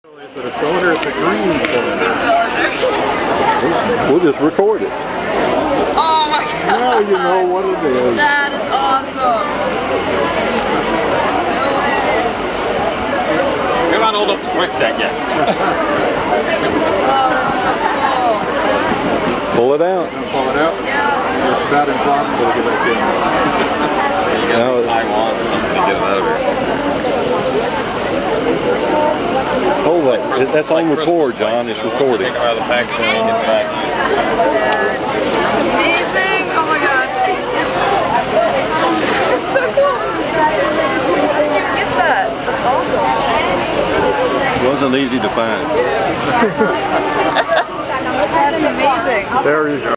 Is it a cylinder? It's a green cylinder. We'll just record it. Oh my god! Now you know what it is. That is awesome. No way. You're not old enough to trick that yet. Oh, that's so cool. Pull it out. Pull it out? Yeah. It's about impossible to get back in. You got Taiwan or something to get it over. Hold that. That's on record, John. It's recording. Take it out of the packaging and get it back. Amazing! Oh my god. It's so cool. How did you get that? That's awesome. It wasn't easy to find. That's amazing. There you go.